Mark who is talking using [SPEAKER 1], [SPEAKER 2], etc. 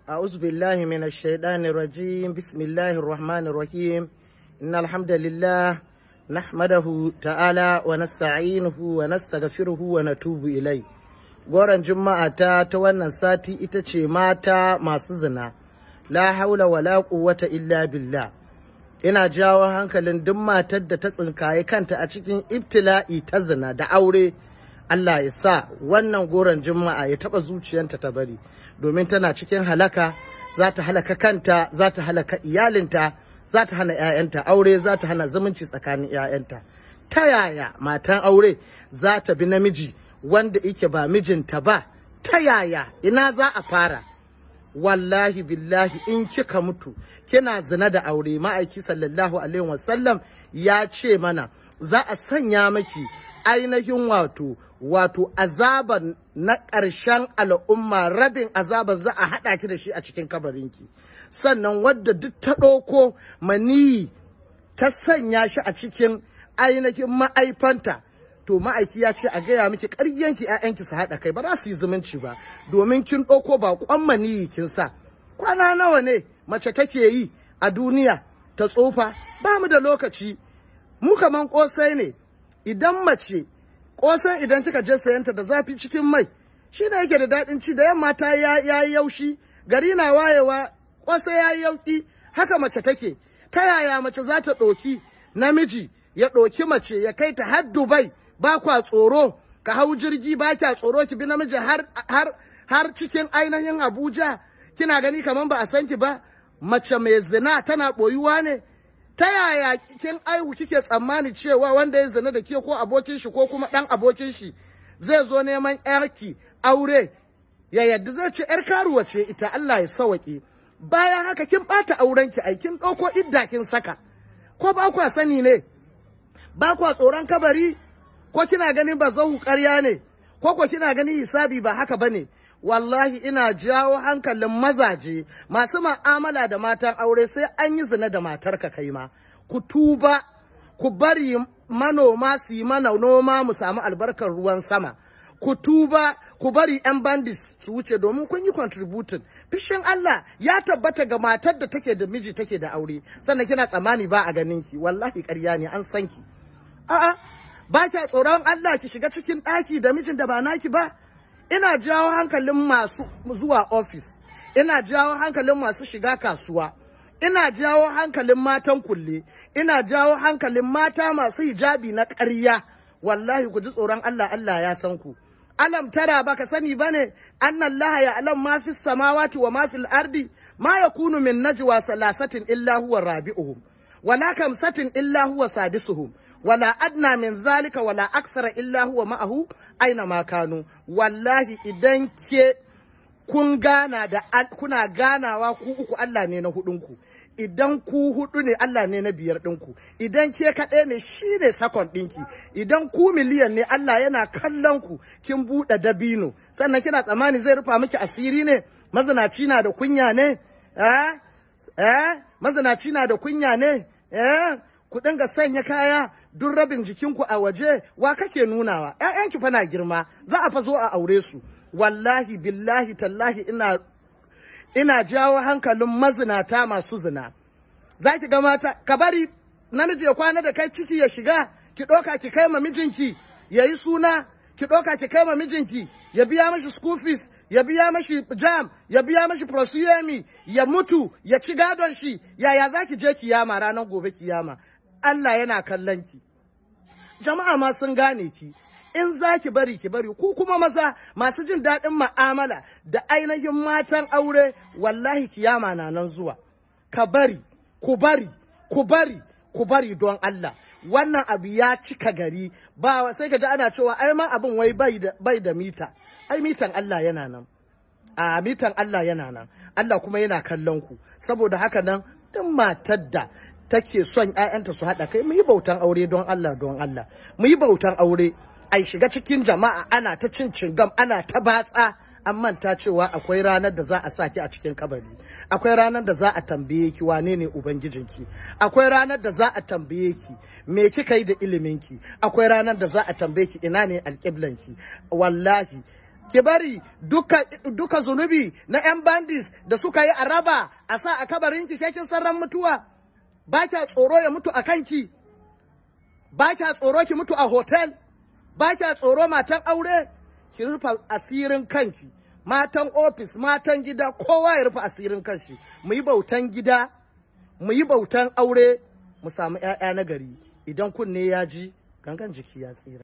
[SPEAKER 1] أعوذ بالله من الشيطان الرجيم بسم الله الرحمن الرحيم إن الحمد لله نحمده تعالى ونستعينه ونستغفره ونتوب إليه. goran juma'a ta wannan sati ita ce mata masu zina, la haula wala quwwata illa billah. Ina jawo hankalin duk matar da ta tsinkaye kanta a cikin ibtila'i ta zina da aure, Allah ya sa wannan goron juma'a ya taba zuciyanta ta bari, domin tana cikin halaka. Za ta halaka kanta, za ta halaka iyalinta, za ta hana 'ya'yanta aure, za ta hana zumunci tsakanin 'ya'yanta. Ta yaya matan aure za ta bi namiji wanda yake ba mijinta ba? Ta yaya? Ina za a fara? Wallahi billahi, in kika mutu kina zina da aure, ma'aiki sallallahu alaihi wasallam ya ce mana za a sanya maki ainihin wato azaban na ƙarshen al'umma, rabin azaban za a haɗa ki da shi a cikin kabarinki. Sannan wadda duk ta ɗauko maniyi ta sanya shi a cikin ainihin ma'aifanta, to ma'aiki ya ce a gaya miki ƙaryanki 'ya'yanki su haɗa kai, ba za su yi zumunci ba, domin kin ɗauko ba ƙwan maniyi kin sa. Kwana nawa ne mace take yi a duniya ta tsufa? Ba mu da lokaci, mu kaman ƙosai ne. Idan mace ƙosan, idan kika je sayanta da zafi cikin mai, shi ne yake da daɗin ci, da yamma ta yayi yaushi, gari na wayewa ƙosai yayi yauki. Haka mace take. Ta yaya mace za ta ɗoki namiji ya ɗoki mace ya kai ta har Dubai, ba kwa tsoro? Ka hau jirgi ba kya tsoro ki bi namiji har cikin ainihin Abuja, kina gani kaman ba a san ki ba? Mace mai zina tana ɓoyuwa ne? Ta yaya kin aihu kike tsammani cewa wanda ya zina da ke ko abokin shi ko kuma ɗan abokin shi zai zo neman yarki aure ya yadda zai ce yar karuwa ce ita? Allah ya sawake. Bayan haka kin ɓata aurenki, ai kin ɗauko idda kin saka. Ko ba kwa sani ne? Ba kwa tsoron kabari? Ko kina ganin ba zahu ƙarya ne? Ko kina ganin hisabi ba haka bane? Wallahi ina jawo hankalin mazaje masu ma'amala da matan aure, sai an yi zina da matarka kai ma. Ku tuba, ku bari manoma su yi mana noma mu samu albarkar ruwan sama. Ku tuba, ku bari 'yan bandits su wuce, domin kun yi contributing. Fishin Allah ya tabbata ga matar da take da miji take da aure, sannan kina tsammani ba a ganin ki. Wallahi ƙarya ne, an san ki. A'a, ba kya tsoron Allah ki shiga cikin ɗaki da mijin da ba naki ba? Ina jawo hankalin masu zuwa ofis, ina jawo hankalin masu shiga kasuwa, ina jawo hankalin matan kulle, ina jawo hankalin mata masu hijabi na ƙarya. Wallahi ku ji tsoron Allah, Allah ya san ku. Alam tara, baka sani bane? Annallaha ya'lam ma fis samawati wa ma fil ardi, ma yakunu min najwa salasatin illa huwa rabi'uhum, wala kamsatin illa huwa sadisuhum, wala adna min zalika wala aksara illa huwa ma'ahu aina ma kanu. Wallahi idan ke kun gana da kuna ganawa ku uku, Allah ne na hudunku. Idan ku hudu ne, Allah ne na biyar ɗinku. Idan ke kaɗai ne, shi ne sakon ɗinki. Idan ku miliyan ne, Allah yana kallon ku kin buɗe dabino. Sannan kina tsammani zai rufa miki asiri ne? Mazinaci na da kunya ne? Mazinaci na da kunya ne? Ku dinga sanya kaya duk rabin jikinku a waje, wa kake nunawa? 'Ya'yanki fa na girma, za a fa zo a aure su. Wallahi billahi tallahi ina jawo hankalin mazinata masu zina. Za ki ga mata, ka bari namiji ya kwana da kai ciki ya shiga, ki ɗauka ki kai ma mijinki ya yi suna, ki ɗauka ki kai ma mijinki ya biya mashi school fees, ya biya mashi jam, ya biya mashi prosuyemi, ya mutu, ya ci gadon shi. Yaya za ki je kiyama ranar gobe kiyama? Allah yana kallon ki. Jama'a ma sun gane ki. In za ki bari ki bari. Ku kuma maza masu jin daɗin ma'amala da ainihin matan aure, wallahi kiyama na nan zuwa. Ka bari, ku bari, ku bari, ku bari don Allah. Wannan abu ya cika gari, ba sai ka ji ana cewa ai ma abin wai bai da mita. Ai mitan Allah yana nan. A mitan Allah yana nan. Allah kuma yana kallon ku. Saboda haka nan, duk matar da take son 'ya'yanta su haɗa kai, mu yi bautan aure don Allah, don Allah. Mu yi bautan aure, ai shiga cikin jama'a ana ta cin cingam, ana ta batsa, an manta cewa akwai ranar da za a saki a cikin kabari. Akwai ranar da za a tambaye ki wane ne ubangijinki. Akwai ranar da za a tambaye ki me kika yi da iliminki. Akwai ranar da za a tambaye ki ina ne alƙiblanki. Wallahi ki bari duka zunubi na yan bandits da suka yi araba a sa a kabarin ki kin sarran mutuwa ba kya tsoro ya mutu a kanki ba kya tsoro ki mutu a hotel ba kya tsoro matan aure ki rufa asirin kanki matan office matan gida kowa ya rufa asirin kanshi mu yi bautan gida mu yi bautan aure mu samu ƴaƴa na gari idan kunne ya ji gangan jiki ya tsira